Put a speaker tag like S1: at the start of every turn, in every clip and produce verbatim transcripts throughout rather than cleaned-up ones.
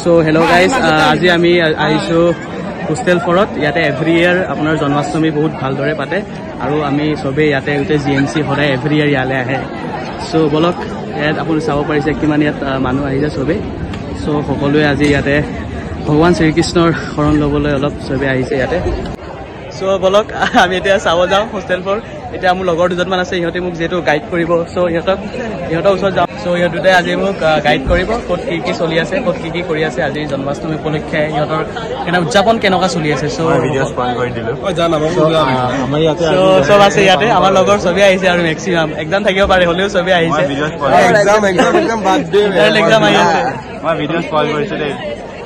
S1: So hello guys, আজি আমি আহিছো হোস্টেল ফৰত ইয়াতে এভৰি ইয়াৰ আপোনাৰ জন্মাষ্টমী বহুত ভালদৰে পাতে আৰু আমি সবে ইয়াতে উতে জিএমসি সদায় এভৰি ইয়াৰ ইয়ালে আহে সো বলক ইয়াত আপুনি চাব পাৰিছে কিমান ইয়াত মানুহ আহিছে সবে সো সকলোৱে আজি ইয়াতে ভগৱান শ্ৰীকৃষ্ণৰ শৰণ লবলৈ অলপ সবে আহিছে ইয়াতে সো বলক আমি এতিয়া চাব যাওঁ হোস্টেল ফৰ এটা মোৰ লগৰ দুজনমান আছে ইহঁতে মোক যেটো গাইড কৰিব সো ইহঁতক ইহঁতৰ ওচৰত যাওঁ সো ইহঁতে আজি মোক গাইড কৰিব ক'ত কি কি চলি আছে ক'ত কি কি কৰি আছে আজি জন্মাষ্টমী উপলক্ষে ইহঁতৰ কেনে উদযাপন কেনেকা চলি আছে সো ভিডিঅ স্পন কৰি দিলো ও জানাব আমাৰ ইয়াতে সো সব আছে ইয়াতে আমাৰ লগৰ সবে আহিছে আৰু মেক্সিমাম একদম থাকিব পাৰে হলেও সবে আহিছে exam exam exam birthday exam আহি আছে মই ভিডিঅ স্পন কৰিছো দে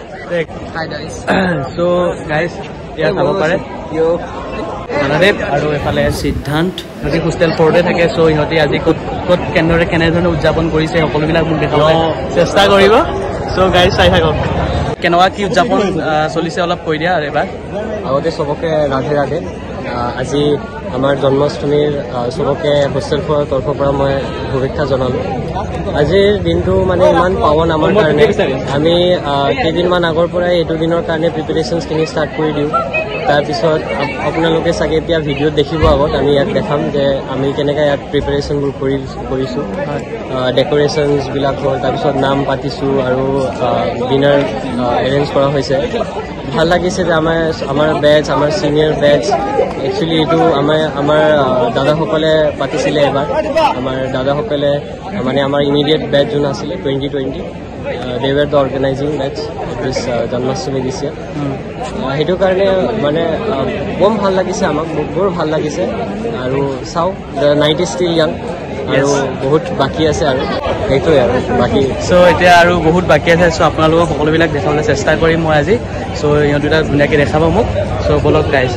S1: হাই গাইস সো গাইস ইয়াত চাব পাৰে ইয়ো মানদেৱ আৰু এফালে সিদ্ধান্ত আজি হোস্টেল ফৰতে থাকে সো ইহঁতে আজি ক'ত ক'ত কেনেদৰে কেনেধৰণে উদযাপন কৰিছে সকলোবিলাক মোক দেখাবলৈ চেষ্টা কৰিব সো গাইজ চাই থাকক কেনেকুৱা কি উদযাপন চলিছে অলপ কৈ দিয়া এবাৰ
S2: আগতে সবকে ৰাধে ৰাধে আজি আমাৰ জন্মাষ্টমীৰ সবকে হোস্টেল ফৰৰ তৰফৰ পৰা মই শুভেচ্ছা জনালোঁ আজিৰ দিনটো মানে ইমান পাৱন আমাৰ কাৰণে আমি কেইদিনমান আগৰ পৰাই এইটো দিনৰ কাৰণে প্ৰিপেৰেশ্যনছখিনি ষ্টাৰ্ট কৰি দিওঁ তাৰপিছত আপোনালোকে চাগে এতিয়া ভিডিঅ'ত দেখিব আগত আমি ইয়াত দেখাম যে আমি কেনেকৈ ইয়াত প্ৰিপেৰেশ্যনবোৰ কৰি কৰিছোঁ ডেক'ৰেশ্যনছবিলাক হ'ল তাৰপিছত নাম পাতিছোঁ আৰু ডিনাৰ এৰেঞ্জ কৰা হৈছে ভাল লাগিছে যে আমাৰ আমাৰ বেচ আমাৰ ছিনিয়ৰ বেচ একচুৱেলি এইটো আমাৰ আমাৰ দাদাসকলে পাতিছিলে এবাৰ আমাৰ দাদাসকলে মানে আমাৰ ইমিডিয়েট বেচ যোন আছিলে twenty twenty they were the organizing batch this Janmashtami দিছে সেইটো কাৰণে মানে বম ভাল লাগিছে আমাক বৰ ভাল লাগিছে আৰু চাওঁ the night is still young আৰু বহুত বাকী আছে আৰু সেইটোৱে আৰু বাকী
S1: চ' এতিয়া আৰু বহুত বাকী আছে চ' আপোনালোকক সকলোবিলাক দেখাবলৈ চেষ্টা কৰিম মই আজি চ' ইহঁত দুটা ধুনীয়াকৈ দেখাব মোক চ' বলক গাইজ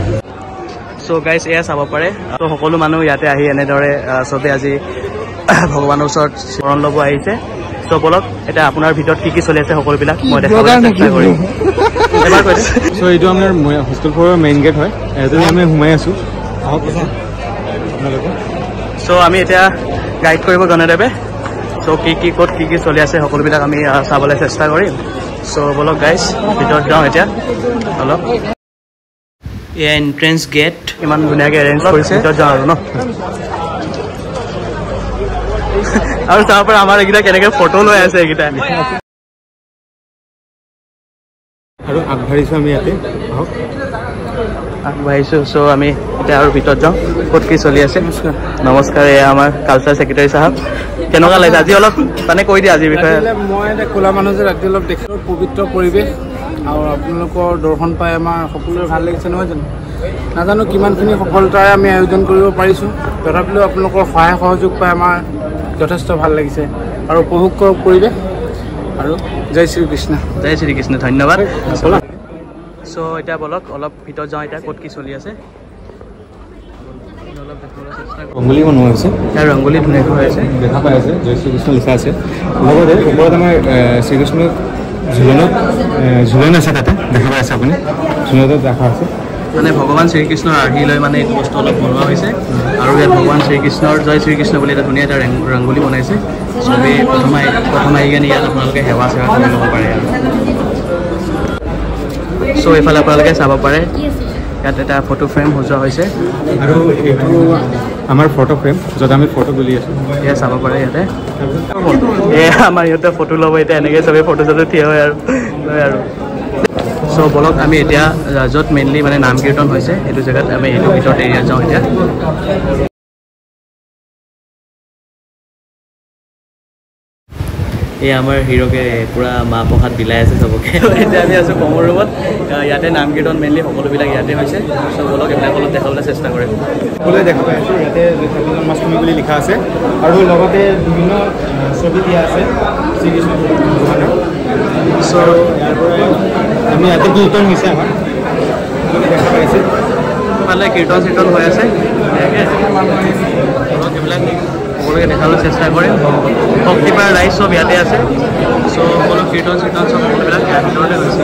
S1: চ' গাইজ এয়া চাব পাৰে ত' সকলো মানুহ ইয়াতে আহি এনেদৰে চবে আজি ভগৱানৰ ওচৰত শৰণ ল'ব আহিছে চ' বলক এতিয়া আপোনাৰ ভিতৰত কি কি চলি আছে সকলোবিলাক মই দেখাবলৈ চেষ্টা কৰিম এবাৰ কৈ
S3: চ' এইটো আমাৰ হোষ্টেল ফৰৰ মেইন গেট হয় এইটো আমি সোমাই আছোঁ আহক আপোনালোকে
S1: চ' আমি এতিয়া গাইড কৰিব গণদেৱে চ' কি কি ক'ত কি কি চলি আছে সকলোবিলাক আমি চাবলৈ চেষ্টা কৰিম চ' বলক গাইজ ভিতৰত যাওঁ এতিয়া অলপ এয়া এণ্ট্ৰেঞ্চ গেট ইমান ধুনীয়াকৈ এৰেঞ্জ কৰিছে ভিতৰত যাওঁ আৰু ন আৰু তাৰ পৰা আমাৰ এইকেইটা কেনেকৈ ফটো লৈ আছে এইকেইটা
S3: আৰু আগবাঢ়িছোঁ আমি ইয়াতে আহক
S1: আগবাঢ়িছোঁ চ' আমি এতিয়া আৰু ভিতৰত যাওঁ ক'ত কি চলি আছে নমস্কাৰ এয়া আমাৰ কালচাৰ ছেক্ৰেটাৰী চাহাব কেনেকুৱা লাগিছে আজি অলপ মানে কৈ দিয়া আজিৰ বিষয়ে
S4: মই এতিয়া ক'লা মানুহ যে ৰাতি অলপ দেখিলোঁ পবিত্ৰ পৰিৱেশ আৰু আপোনালোকৰ দৰ্শন পাই আমাৰ সকলোৰে ভাল লাগিছে নহয় জানো নাজানো কিমানখিনি সফলতাৰে আমি আয়োজন কৰিব পাৰিছোঁ তথাপিও আপোনালোকৰ সহায় সহযোগ পাই আমাৰ যথেষ্ট ভাল লাগিছে আৰু উপভোগ কৰক পৰিৱেশ আৰু জয় শ্ৰীকৃষ্ণ
S1: জয় শ্ৰীকৃষ্ণ ধন্যবাদ চ' এতিয়া বলক অলপ ভিতৰত যাওঁ এতিয়া ক'ত কি চলি আছে
S3: ৰংগোলী বনোৱা হৈছে
S1: ইয়াৰ ৰংগোলী ধুনীয়াকৈ হৈ আছে
S3: দেখা পাই আছে জয় শ্ৰীকৃষ্ণ লিখা আছে লগতে ওপৰত আমাৰ শ্ৰীকৃষ্ণ ঝুলনত ঝুলন আছে তাতে দেখা পাই আছে আপুনি ঝুলনত দেখা আছে
S1: মানে ভগৱান শ্ৰীকৃষ্ণৰ আৰ্হি লৈ মানে এইটো বস্তু অলপ বনোৱা হৈছে আৰু ইয়াত ভগৱান শ্ৰীকৃষ্ণৰ জয় শ্ৰীকৃষ্ণ বুলি এটা ধুনীয়া এটা ৰংগোলী বনাইছে চবেই প্ৰথম আহি প্ৰথম আহি কিনে ইয়াত আপোনালোকে সেৱা চেৱা কৰি ল'ব পাৰে আৰু চ' এইফালে আপোনালোকে চাব পাৰে ইয়াত এটা ফটো ফ্ৰেম সজোৱা হৈছে
S3: আৰু এইটো আমাৰ ফটো ফ্ৰেম য'ত আমি ফটো তুলি আছোঁ
S1: এয়া চাব পাৰে ইয়াতে এয়া আমাৰ ইহঁতে ফটো ল'ব এতিয়া এনেকৈ চবেই ফটো চটো থিয় হয় আৰু লয় আৰু চ' বলক আমি এতিয়া য'ত মেইনলি মানে নাম কীৰ্তন হৈছে এইটো জেগাত আমি এইটো ভিতৰত এৰিয়াত যাওঁ এতিয়া এই আমাৰ হিৰকে পূৰা মাহ প্ৰসাদ বিলাই আছে চবকে এতিয়া আমি আছোঁ কমৰ ৰুমত ইয়াতে নাম কীৰ্তন মেইনলি সকলোবিলাক ইয়াতে হৈছে চ' বলক এইবিলাক অলপ দেখাবলৈ চেষ্টা কৰিম
S3: সকলোৱে দেখা পাই আছোঁ ইয়াতে জন্মাষ্টমী বুলি লিখা আছে আৰু লগতে বিভিন্ন ছবি দিয়া আছে শ্ৰীকৃষ্ণ ভগৱানৰ চ' ইয়াৰ পৰাই আমি ইয়াতে কীৰ্তন হৈছে আমাৰ দেখা পাইছে
S1: ইফালে কীৰ্তন চিৰ্তন হৈ আছে ধৰক এইবিলাক সকলোকে দেখাবলৈ চেষ্টা কৰিম শক্তিপাৰ ৰাইজ চব ইয়াতে আছে চ' সকলো কীৰ্তন চিৰ্তন চব সকলোবিলাক ইয়াৰ ভিতৰতে হৈছে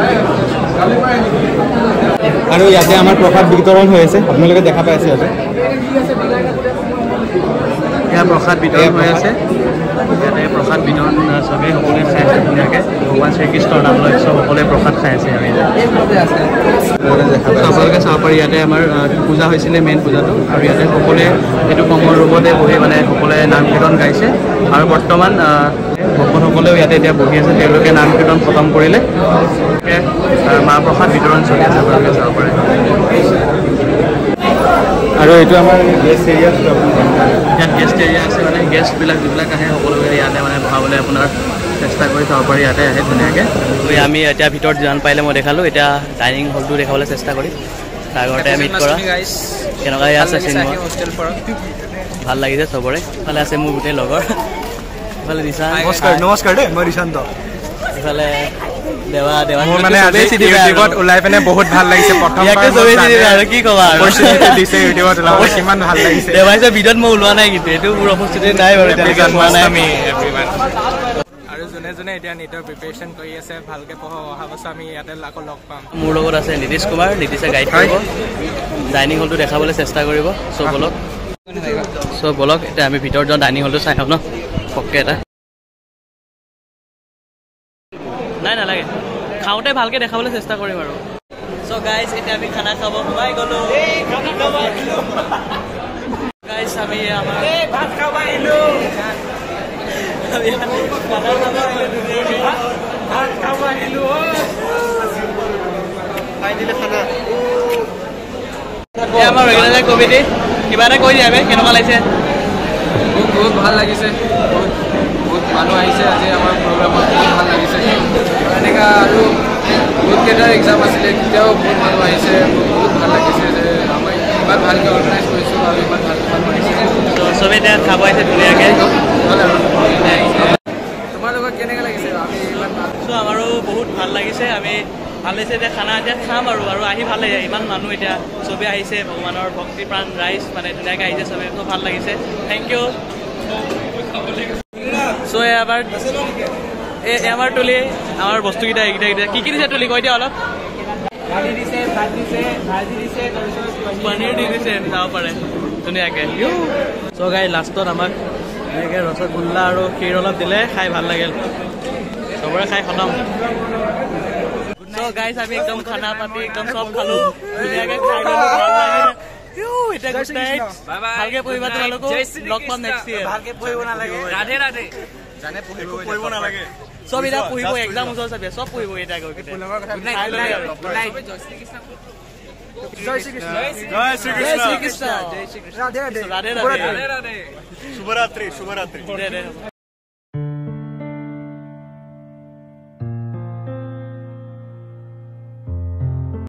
S3: আৰু ইয়াতে আমাৰ প্ৰসাদ বিতৰণ হৈ আছে আপোনালোকে দেখা পাই আছে ইয়াতে
S1: ইয়াৰ প্ৰসাদ বিতৰণ হৈ আছে ইয়াতে প্ৰসাদ বিতৰণ চবেই সকলোৱে চাই আছে ধুনীয়াকৈ ভগৱান শ্ৰীকৃষ্ণৰ নাম লৈ চব সকলোৱে প্ৰসাদ খাই আছে আমি আপোনালোকে চাব পাৰি ইয়াতে আমাৰ পূজা হৈছিলে মেইন পূজাটো আৰু ইয়াতে সকলোৱে এইটো কমল ৰুমতে বহি মানে সকলোৱে নাম কীৰ্তন গাইছে আৰু বৰ্তমান ভকতসকলেও ইয়াতে এতিয়া বহি আছে তেওঁলোকে নাম কীৰ্তন খতম কৰিলে মাহ প্ৰসাদ বিতৰণ চলি আছে আপোনালোকে চাব পাৰে
S3: আৰু এইটো আমাৰ গেষ্ট এৰিয়া
S1: ইয়াত গেষ্ট এৰিয়া আছে মানে গেষ্টবিলাক যিবিলাক আহে সকলোৱে ইয়াতে মানে বহাবলৈ আপোনাৰ চেষ্টা কৰি চাব পাৰি ইয়াতে আহে ধুনীয়াকৈ আমি এতিয়া ভিতৰত যিমান পাৰিলে মই দেখালোঁ এতিয়া ডাইনিং হলটো দেখাবলৈ চেষ্টা কৰিম তাৰ আগতে মিট কৰা কেনেকুৱা আছে চিনেমা ভাল লাগিছে চবৰে ইফালে আছে মোৰ গোটেই লগৰ ইফালে নিশান
S3: নমস্কাৰ নমস্কাৰ দেই মই নিশান্ত
S1: ইফালে দেৱা দেৱা
S3: মোৰ মানে আজি ইউটিউবত ওলাই পিনে বহুত ভাল লাগিছে প্ৰথমবাৰ
S1: আৰু কি ক'বা আৰু
S3: দিছে ইউটিউবত ওলাব কিমান ভাল লাগিছে
S1: দেৱাইছে ভিডিঅ'ত মই ওলোৱা নাই কিন্তু এইটো মোৰ উপস্থিতি নাই বাৰু তেনেকৈ হোৱা নাই আমি
S3: আৰু যোনে যোনে এতিয়া নিটৰ প্ৰিপেৰেশ্যন কৰি আছে ভালকৈ পঢ়ক অহা বছৰ আমি ইয়াতে আকৌ লগ পাম
S1: মোৰ লগত আছে নীতিশ কুমাৰ নীতিশে গাইড কৰিব ডাইনিং হলটো দেখাবলৈ চেষ্টা কৰিব চব বলক চব বলক এতিয়া আমি ভিতৰত যাওঁ ডাইনিং হলটো চাই আহোঁ ন পককৈ এটা নাই নালাগে খাওঁতে ভালকৈ দেখাবলৈ চেষ্টা কৰিম আৰু চ' গাইজ এতিয়া আমি খানা খাব সোমাই গ'লোঁ গাইজ আমি আমাৰ ভাত খাব আহিলোঁ ভাত খাব আহিলোঁ আমাৰ ৰেগুলাৰ কমিটি কিবা এটা কৈ দিয়াবে কেনেকুৱা লাগিছে
S2: মোক বহুত ভাল লাগিছে বহুত বহুত মানুহ আহিছে আজি আমাৰ প্ৰগ্ৰামত বহুত ভাল লাগিছে এনেকুৱা আৰু বহুতকেইটা এক্সাম আছিলে তেতিয়াও বহুত মানুহ আহিছে বহুত ভাল লাগিছে যে আমি ইমান ভালকৈ অৰ্গেনাইজ কৰিছোঁ আৰু ইমান ভালকৈ মানুহ আহিছে
S1: চবেই এতিয়া খাব আহিছে ধুনীয়াকৈ
S2: তোমালোকক কেনেকৈ লাগিছে আমি ইমান ভাল
S1: চ' আমাৰো বহুত ভাল লাগিছে আমি ভাল লাগিছে এতিয়া খানা এতিয়া খাম আৰু আৰু আহি ভাল লাগিছে ইমান মানুহ এতিয়া চবেই আহিছে ভগৱানৰ ভক্তি প্ৰাণ ৰাইজ মানে ধুনীয়াকৈ আহিছে চবেই খুব ভাল লাগিছে থেংক ইউ চ' এবাৰ এই আমাৰ তুলি আমাৰ বস্তুকেইটা এইকেইটা এইকেইটা কি কি দিছে তুলি কৈ দিয়া অলপ
S2: দালি দিছে ভাত দিছে ভাজি দিছে
S1: পনীৰ দি দিছে চাব পাৰে ধুনীয়াকৈ চ' গাই লাষ্টত আমাক ধুনীয়াকৈ ৰসগোল্লা আৰু ক্ষীৰ অলপ দিলে খাই ভাল লাগিল চবৰে খাই খতম চ' গাইজ আমি একদম খানা পাতি একদম চব খালোঁ ধুনীয়াকৈ খাই গ'লোঁ ভাল লাগিলে এতিয়া গুড নাইট ভালকৈ পঢ়িবা তোমালোকো লগ পাম নেক্সট ইয়েৰ
S2: ভালকৈ পঢ়িব নালাগে ৰাধে ৰাধে জানে পঢ়িব নালাগে
S1: চব এতিয়া পঢ়িব এক্সাম ওচৰ চাবি চব পঢ়িব এতিয়া গৈ
S2: জয় শ্ৰীকৃষ্ণ
S1: জয় শ্ৰীকৃষ্ণ ৰাধে ৰাধে ৰাধে ৰাধে
S3: শুভৰাত্ৰি শুভৰাত্ৰি